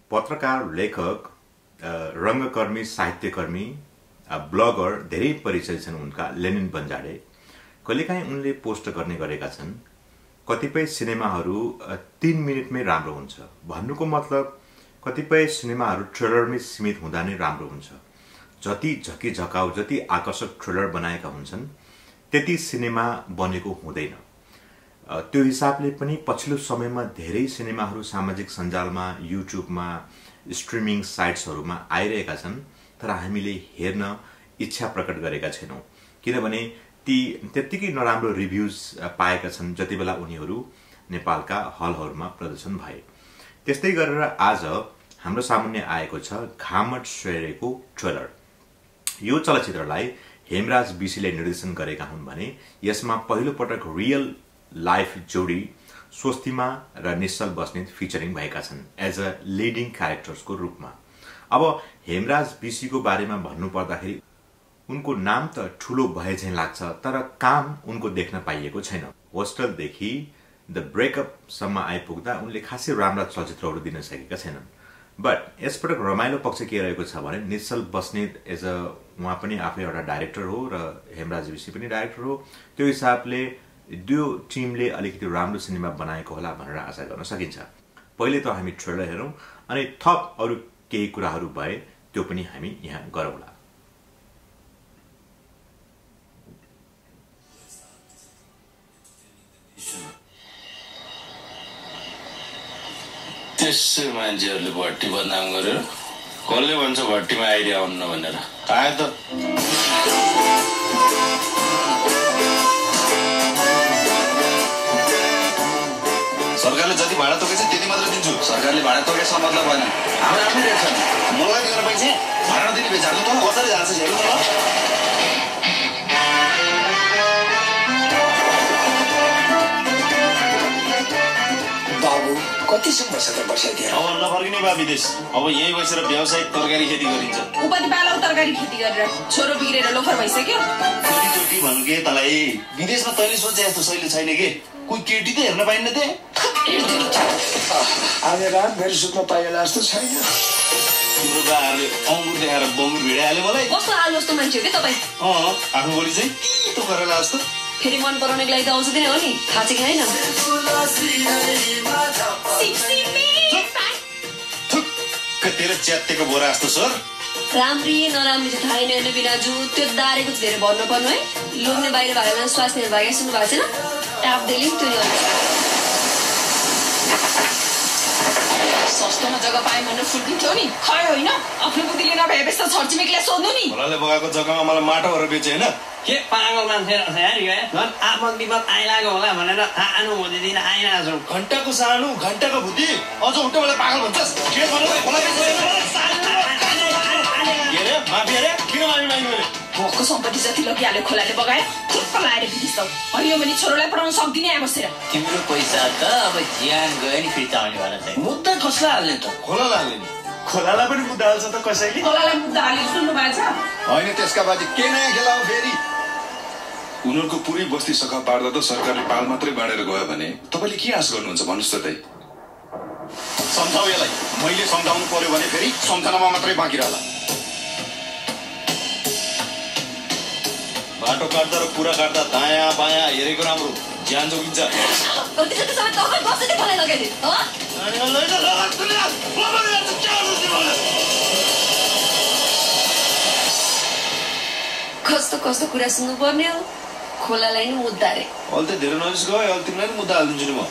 पत्रकार, लेखक, रङ्गकर्मी, साहित्यकर्मी, ब्लगर धेरै परिचय छन् उनका। लेनिन बन्जाडे कहिलेकाहीँ उनले पोस्ट गर्ने गरेका छन्, कतिपय सिनेमाहरू 3 मिनेटमै राम्रो हुन्छ। भन्नुको मतलब कतिपय सिनेमाहरू ट्रेलरमै सीमित हुँदा नै राम्रो हुन्छ। जति झकी झकाउ, जति आकर्षक ट्रेलर बनाएका हुन्छन् त्यति सिनेमा बनेको हुँदैन। त्यो हिसाबले पनि पछिल्लो समयमा धेरै सिनेमाहरू सामाजिक सञ्जालमा, युट्युबमा, स्ट्रिमिङ साइट्सहरूमा आइरहेका छन्, तर हामीले हेर्न इच्छा प्रकट गरेका छैनौँ, किनभने ती त्यत्तिकै नराम्रो रिभ्युज पाएका छन् जति बेला उनीहरू नेपालका हलहरूमा प्रदर्शन भए। त्यस्तै गरेर आज हाम्रो सामुन्ने आएको छ घामट श्रेयको ट्रेलर। यो चलचित्रलाई हेमराज बिसीले निर्देशन गरेका हुन् भने यसमा पहिलो पटक रियल लाइफ जोडी स्वस्तिमा र निश्चल बस्नेत फिचरिङ भएका छन् एज अ लिडिङ क्यारेक्टर्सको रूपमा। अब हेमराज बिसीको बारेमा भन्नु पर्दाखेरि उनको नाम त ठुलो भए झैं लाग्छ, तर काम उनको देख्न पाइएको छैन। होस्टलदेखि द ब्रेकअपसम्म आइपुग्दा उनले खासै राम्रा चलचित्रहरू दिन सकेका छैनन्। बट यसपटक रमाइलो पक्ष के रहेको छ भने निश्चल बस्नेत एज अ उहाँ पनि आफै एउटा डाइरेक्टर हो र हेमराज बिसी पनि डाइरेक्टर हो। त्यो हिसाबले दुई टिमले अलिकति राम्रो सिनेमा बनाएको होला भनेर आशा गर्न सकिन्छ। पहिले त हामी ट्रेलर हेरौँ अनि थप अरू केही कुराहरू भए त्यो पनि हामी यहाँ गरौँला। त्यसै मान्छेहरूले भट्टी बदनाम गरेर कसले भन्छ भट्टीमा आइडिया आउन्न भनेर। आयो त सरकारले जति भाडा तोकेछ त्यति मात्र दिन्छु। सरकारले भाडा तोकेछ मतलब भएन, हाम्रो आफ्नै रेट छ। मलाई दिएर पैसा भाडा दिने बेचार्नु त कसरी जान्छ हेर्नु त। बाबु कतिसम्म बसेर बसाइदिएर अब नफर्किने बा विदेश। अब यही बसेर व्यावसायिक तरकारी खेती गरिन्छ। उपति पालो तरकारी खेती गरेर छोरो बिग्रेर लोफर भइसक्यो। चोटी भन्नु के तलाई विदेशमा तैँले सोचे जस्तो शैली छैन के। कोही केटी त हेर्न पाइन्न ते। आज रात मेरो सुत्न पाइएला जस्तो छैन। तिम्रो बाहरूले अङ्गुर देखाएर बङ्गुर भिडाइहाल्यो मलाई। कस्तो आलु जस्तो मान्छे हो कि तपाईँ? आफ्नो बोली चाहिँ त्यो गरेला जस्तो। फेरि मन पराउनेको लागि त औषधि नै हो नि, थाहा छ कि होइन? तेरो च्यातेको बोरा जस्तो सर। राम्री नराम्री चाहिँ थाहै नहेर्ने बिराजु, त्यो दारेको चाहिँ धेरै भन्नु पर्नु है। लोग्ने बाहिर भएको स्वास्थ्य निर्वाह सुन्नु भएको छैन? टाप्दैले नि त्यो सस्तोमा जग्गा पाएँ भनेर फुल्किन्थ्यो नि, खै होइन। आफ्नो बुद्धिले नभए बेच्दा छरछिमेकीलाई सोध्नु नि। खोलाले बगाएको जग्गामा मलाई माटो भएर बेचे होइन। के पागल मान्छे रहेछ यार यो, झन् आपद विपद आइलाग्यो होला भनेर अनुभूति दिन आइरहेको छु। घन्टाको सानो घन्टाको बुद्धि अझ उल्टो मलाई पागल भन्छस्। के भन्नु खोला बेच्ने माफी अरे किन माफी माग्नु मैले? भोकको सम्पत्ति जति लगिहाल्यो खोलाले बगायो, थुप्प लाएर बिदिन्छौ। होइन भने छोरोलाई पढाउन सक्दिनँ यहाँ बसेर। तिम्रो पैसा त अब ज्यान गयो नि, फिर्ता आउनेवाला छैन। मुद्दा कसलाई हाल्ने त? खोला लाग्ने नि। खोलालाई पनि मुद्दा हाल्छ त कसैले? खोलालाई मुद्दा हालेर सुन्नु भएको छ? होइन त्यसका बाजी के नयाँ खेला हो फेरि? उनीहरूको पुरै बस्ती सखा पार्दा त सरकारले पाल मात्रै बाँडेर गयो भने तपाईँले के आश गर्नुहुन्छ भन्नुहोस् त। सम्झाउ यसलाई, मैले सम्झाउनु पर्यो भने फेरि सम्झनामा मात्रै बाँकी रहला। बाटो काट्दा र पुरा काट्दा दायाँ बायाँ हेरेको राम्रो, ज्यान जोगिन्छ। कस्तो कस्तो कुरा सुन्नु पर्ने हो? खोलालाई नि मुद्दा रे। अहिले त धेरै नजिक गयो, अहिले तिमीलाई नि मुद्दा हालिदिन्छु नि म।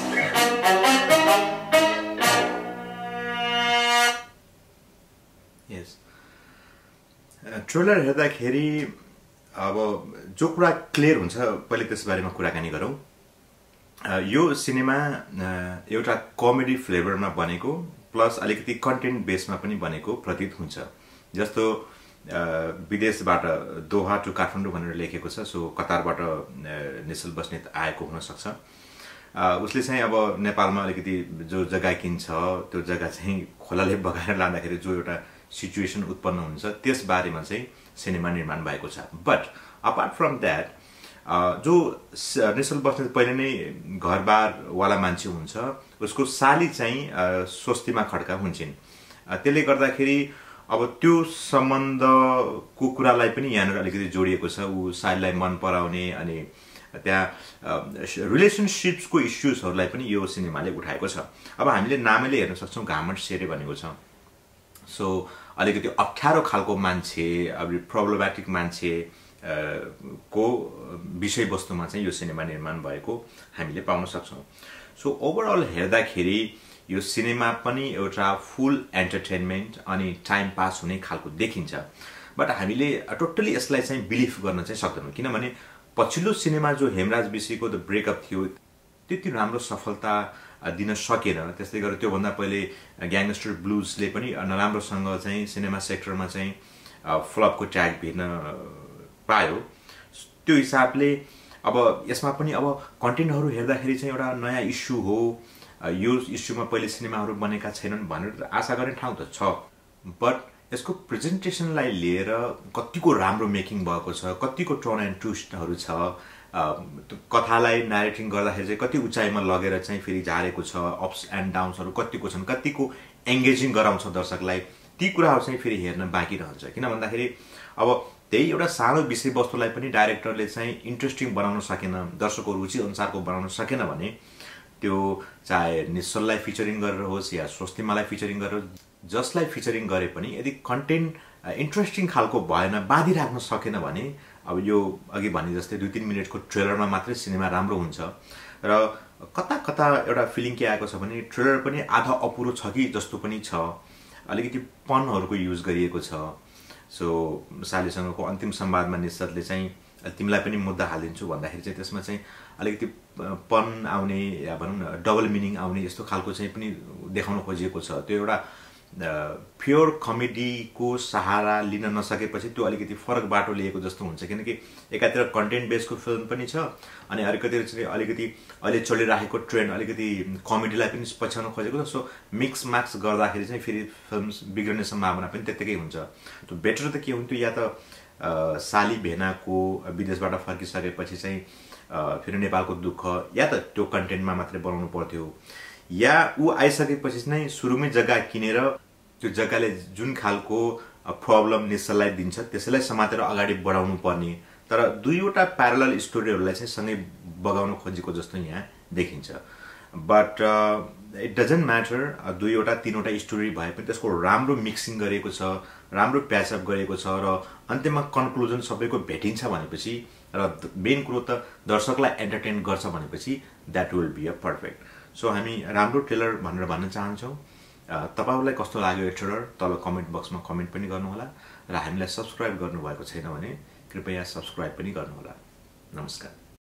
ट्रेलर हेर्दाखेरि अब जो कुरा क्लियर हुन्छ पहिले त्यस बारेमा कुराकानी गरौँ। यो सिनेमा एउटा कमेडी फ्लेभरमा बनेको प्लस अलिकति कन्टेन्ट बेसमा पनि बनेको प्रतीत हुन्छ। जस्तो विदेशबाट दोहा टु काठमाडौँ भनेर लेखेको छ, सो कतारबाट निश्चल बस्नेत आएको हुनसक्छ। उसले चाहिँ अब नेपालमा अलिकति जो जग्गा किन्छ त्यो जग्गा चाहिँ खोलाले बगाएर लाँदाखेरि जो एउटा सिचुएसन उत्पन्न हुन्छ त्यस बारेमा चाहिँ सिनेमा निर्माण भएको छ। बट अपार्ट फ्रम द्याट जो निश्चल बस्नेत पहिले नै घरबारवाला मान्छे हुन्छ, उसको साली चाहिँ स्वस्तिमा खड्का हुन्छन्। त्यसले गर्दाखेरि अब त्यो सम्बन्धको कुरालाई पनि यहाँनिर अलिकति जोडिएको छ। ऊ सालीलाई मन पराउने अनि त्यहाँ रिलेसनसिप्सको इस्युजहरूलाई पनि यो सिनेमाले उठाएको छ। अब हामीले नामैले हेर्न सक्छौँ घामट सेरे भनेको छ। सो अलिकति अप्ठ्यारो खालको मान्छे, अब प्रब्लमेटिक मान्छे को विषयवस्तुमा चाहिँ यो सिनेमा निर्माण भएको हामीले पाउन सक्छौँ। सो ओभरअल हेर्दाखेरि यो सिनेमा पनि एउटा फुल एन्टरटेनमेन्ट अनि टाइम पास हुने खालको देखिन्छ। बट हामीले टोटली यसलाई चाहिँ बिलिभ गर्न चाहिँ सक्दैनौँ, किनभने पछिल्लो सिनेमा जो हेमराज विशीको द ब्रेकअप थियो त्यति राम्रो सफलता दिन सकेन। त्यसले गर्दा त्योभन्दा पहिले ग्याङ्गस्टर ब्लुजले पनि नराम्रोसँग चाहिँ सिनेमा सेक्टरमा चाहिँ फ्लपको ट्याग भेट्न पायो। त्यो हिसाबले अब यसमा पनि अब कन्टेन्टहरू हेर्दाखेरि चाहिँ एउटा नयाँ इस्यु हो, यो इस्युमा पहिले सिनेमाहरू बनेका छैनन् भनेर आशा गर्ने ठाउँ त छ। बट यसको प्रेजेन्टेसनलाई लिएर कतिको राम्रो मेकिङ भएको छ, कतिको टर्न एन्ड ट्विस्टहरू छ, कथालाई न्यारेटिङ गर्दाखेरि चाहिँ कति उचाइमा लगेर चाहिँ फेरि झारेको छ, अप्स एन्ड डाउन्सहरू कतिको छन्, कतिको एङ्गेजिङ गराउँछ दर्शकलाई, ती कुराहरू चाहिँ फेरि हेर्न बाँकी रहन्छ। किन भन्दाखेरि अब त्यही एउटा सानो विषयवस्तुलाई पनि डाइरेक्टरले चाहिँ इन्ट्रेस्टिङ बनाउन सकेन, दर्शकको रुचि अनुसारको बनाउन सकेन भने त्यो चाहे निश्चललाई फिचरिङ गरेर होस् या स्वस्तिमालाई फिचरिङ गरेर जसलाई फिचरिङ गरे पनि यदि कन्टेन्ट इन्ट्रेस्टिङ खालको भएन, बाँधिराख्न सकेन भने अब यो अघि भने जस्तै 2-3 मिनटको ट्रेलरमा मात्रै सिनेमा राम्रो हुन्छ। र कता कता एउटा फिलिङ के आएको छ भने ट्रेलर पनि आधा अपुरो छ कि जस्तो पनि छ, अलिकति पनहरूको युज गरिएको छ। सो सालीसँगको अन्तिम संवादमा निश्चलले चाहिँ तिमीलाई पनि मुद्दा हालिदिन्छु भन्दाखेरि चाहिँ त्यसमा चाहिँ अलिकति पन आउने या भनौँ न डबल मिनिङ आउने यस्तो खालको चाहिँ पनि देखाउन खोजिएको छ। त्यो एउटा प्योर कमेडीको सहारा लिन नसकेपछि त्यो अलिकति फरक बाटो लिएको जस्तो हुन्छ, किनकि एकातिर कन्टेन्ट बेसको फिल्म पनि छ अनि अर्कोतिर चाहिँ अलिकति अहिले चलिरहेको ट्रेन्ड अलिकति कमेडीलाई पनि पछ्याउन खोजेको छ। सो मिक्स म्याक्स गर्दाखेरि चाहिँ फेरि फिल्म बिग्रने सम्भावना पनि त्यत्तिकै हुन्छ। त्यो बेटर त के हुन्थ्यो, या त साली भेनाको विदेशबाट फर्किसकेपछि चाहिँ फेरि नेपालको दुःख या त त्यो कन्टेन्टमा मात्रै बनाउनु पर्थ्यो, या ऊ आइसकेपछि नै सुरुमै जग्गा किनेर त्यो जग्गाले जुन खालको प्रब्लम निश्चललाई दिन्छ त्यसैलाई समातेर अगाडि बढाउनु पर्ने। तर दुईवटा प्यारलल स्टोरीहरूलाई चाहिँ सँगै बगाउन खोजेको जस्तो यहाँ देखिन्छ। बट इट डजन्ट म्याटर, 2-3वटा स्टोरी भए पनि त्यसको राम्रो मिक्सिङ गरेको छ, राम्रो प्याचअप गरेको छ र अन्त्यमा कन्क्लुजन सबैको भेटिन्छ भनेपछि र मेन कुरो त दर्शकलाई एन्टरटेन गर्छ भनेपछि that will be a perfect. So हामी राम्रो ट्रेलर भनेर भन्न चाहन्छौँ। तपाईँहरूलाई कस्तो लाग्यो यो ट्रेलर तल कमेन्ट बक्समा कमेन्ट पनि गर्नुहोला र हामीलाई सब्सक्राइब गर्नुभएको छैन भने कृपया सब्सक्राइब पनि गर्नुहोला। नमस्कार।